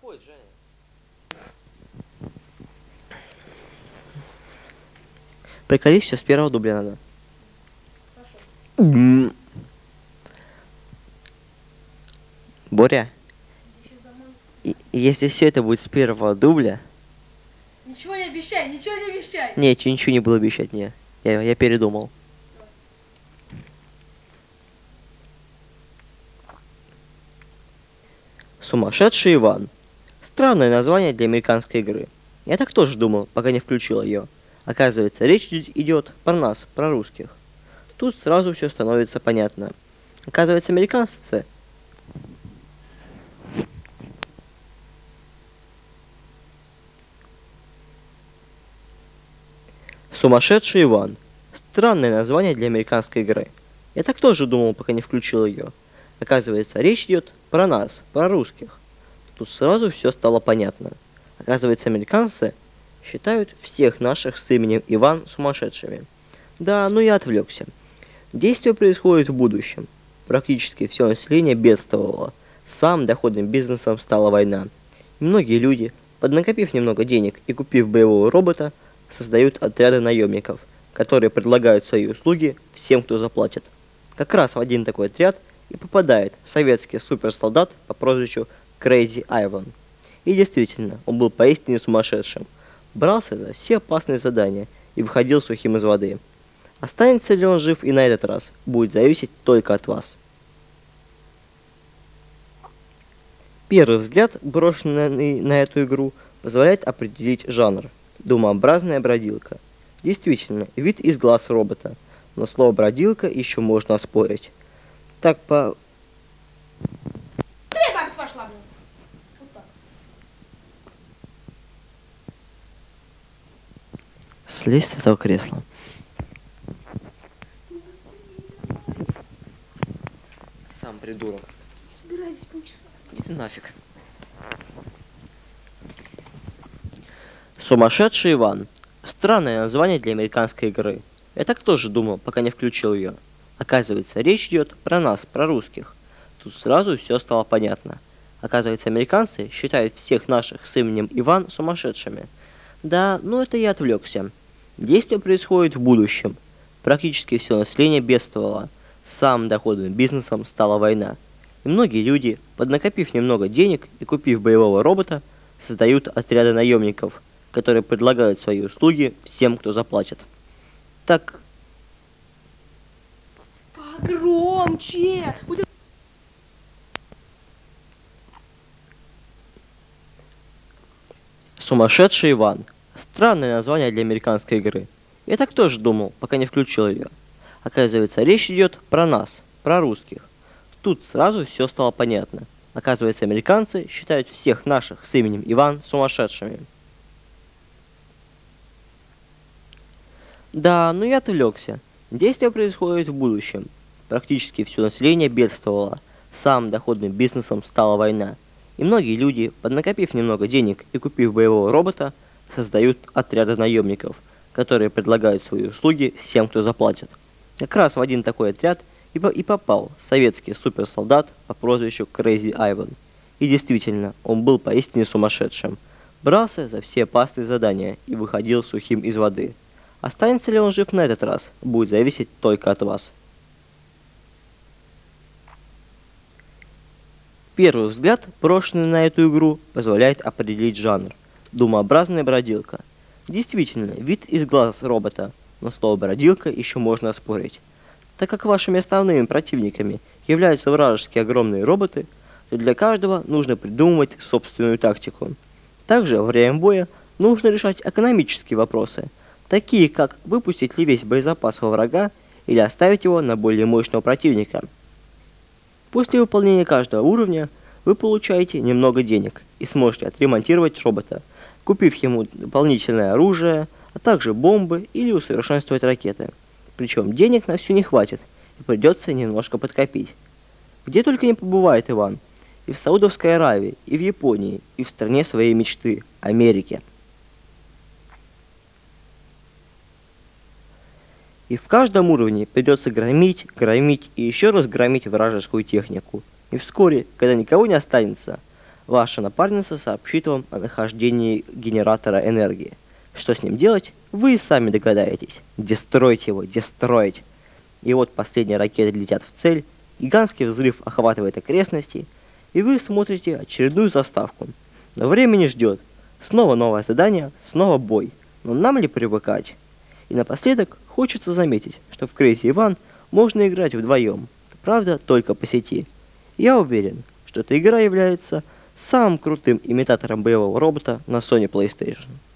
происходит, Женя? Приколись, все с первого дубля надо. Хорошо. Боря, Еще заман. если все это будет с первого дубля... Ничего не обещай, ничего не обещай. Нет, ничего не было обещать, не. Я передумал. Сумасшедший Иван. Странное название для американской игры. Я так тоже думал, пока не включил ее. Оказывается, речь идет про нас, про русских. Тут сразу все становится понятно. Оказывается, американцы... Сумасшедший Иван. Странное название для американской игры. Я так тоже думал, пока не включил ее. Оказывается, речь идет про нас, про русских. Тут сразу все стало понятно. Оказывается, американцы считают всех наших с именем Иван сумасшедшими. Да, ну я отвлекся. Действие происходит в будущем. Практически все население бедствовало. Самым доходным бизнесом стала война. И многие люди, поднакопив немного денег и купив боевого робота, создают отряды наемников, которые предлагают свои услуги всем, кто заплатит. Как раз в один такой отряд и попадает советский суперсолдат по прозвищу Crazy Ivan. И действительно, он был поистине сумасшедшим. Брался за все опасные задания и выходил сухим из воды. Останется ли он жив и на этот раз, будет зависеть только от вас. Первый взгляд, брошенный на эту игру, позволяет определить жанр. Думообразная бродилка. Действительно, вид из глаз робота, но слово бродилка еще можно оспорить. Так по... Ты запись пошла, блин. Вот так. Слезь с этого кресла. Сам придурок. Собираюсь полчаса. Иди ты нафиг. Сумасшедший Иван. Странное название для американской игры. Я так тоже думал, пока не включил ее. Оказывается, речь идет про нас, про русских. Тут сразу все стало понятно. Оказывается, американцы считают всех наших с именем Иван сумасшедшими. Да, ну это я отвлекся. Действие происходит в будущем. Практически все население бедствовало. Самым доходным бизнесом стала война. И многие люди, поднакопив немного денег и купив боевого робота, создают отряды наемников, которые предлагают свои услуги всем, кто заплатит. Так... Погромче. Будет... Сумасшедший Иван. Странное название для американской игры. Я так тоже думал, пока не включил ее. Оказывается, речь идет про нас, про русских. Тут сразу все стало понятно. Оказывается, американцы считают всех наших с именем Иван сумасшедшими. Да, ну я отвлекся. Действие происходит в будущем. Практически все население бедствовало. Самым доходным бизнесом стала война. И многие люди, поднакопив немного денег и купив боевого робота, создают отряды наемников, которые предлагают свои услуги всем, кто заплатит. Как раз в один такой отряд и попал советский суперсолдат по прозвищу Crazy Ivan. И действительно, он был поистине сумасшедшим. Брался за все опасные задания и выходил сухим из воды. Останется ли он жив на этот раз, будет зависеть только от вас. Первый взгляд, брошенный на эту игру, позволяет определить жанр. Думообразная бродилка. Действительно, вид из глаз робота, но слово бродилка еще можно оспорить. Так как вашими основными противниками являются вражеские огромные роботы, то для каждого нужно придумывать собственную тактику. Также во время боя нужно решать экономические вопросы, такие как выпустить ли весь боезапас во врага или оставить его на более мощного противника. После выполнения каждого уровня вы получаете немного денег и сможете отремонтировать робота, купив ему дополнительное оружие, а также бомбы или усовершенствовать ракеты. Причем денег на все не хватит, и придется немножко подкопить. Где только не побывает Иван. И в Саудовской Аравии, и в Японии, и в стране своей мечты – Америке. И в каждом уровне придется громить и еще раз громить вражескую технику. И вскоре, когда никого не останется, Ваша напарница сообщит вам о нахождении генератора энергии. Что с ним делать, вы и сами догадаетесь. Дестроить его, дестроить. И вот последние ракеты летят в цель, гигантский взрыв охватывает окрестности, и вы смотрите очередную заставку. Но время не ждет. Снова новое задание, снова бой. Но нам ли привыкать? И напоследок хочется заметить, что в Crazy Ivan можно играть вдвоем. Правда, только по сети. Я уверен, что эта игра является самым крутым имитатором боевого робота на Sony PlayStation.